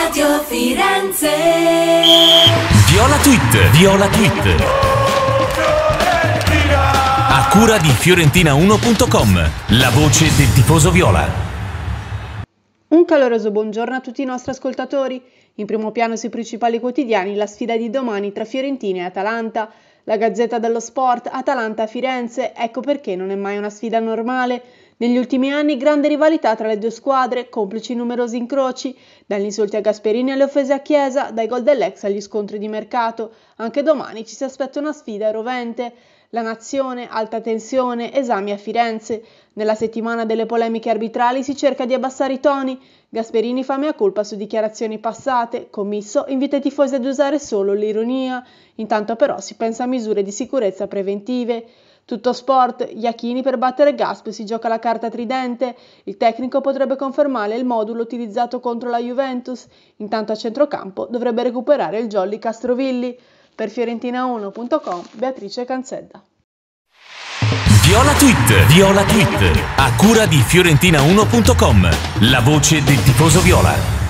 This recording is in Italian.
Radio Firenze. Viola Tweet, Viola Tweet. A cura di Fiorentina1.com, la voce del tifoso viola. Un caloroso buongiorno a tutti i nostri ascoltatori. In primo piano sui principali quotidiani la sfida di domani tra Fiorentina e Atalanta. La Gazzetta dello Sport, Atalanta-Firenze, ecco perché non è mai una sfida normale. Negli ultimi anni grande rivalità tra le due squadre, complici numerosi incroci, dagli insulti a Gasperini alle offese a Chiesa, dai gol dell'ex agli scontri di mercato. Anche domani ci si aspetta una sfida rovente. La Nazione, alta tensione, esami a Firenze. Nella settimana delle polemiche arbitrali si cerca di abbassare i toni. Gasperini fa mea culpa su dichiarazioni passate. Commisso invita i tifosi ad usare solo l'ironia. Intanto però si pensa a misure di sicurezza preventive. Tutto sport, Iachini per battere Gasp si gioca la carta tridente, il tecnico potrebbe confermare il modulo utilizzato contro la Juventus, intanto a centrocampo dovrebbe recuperare il jolly Castrovilli. Per Fiorentina1.com, Beatrice Canzedda. Viola Tweet, Viola Tweet. A cura di Fiorentina1.com, la voce del tifoso viola.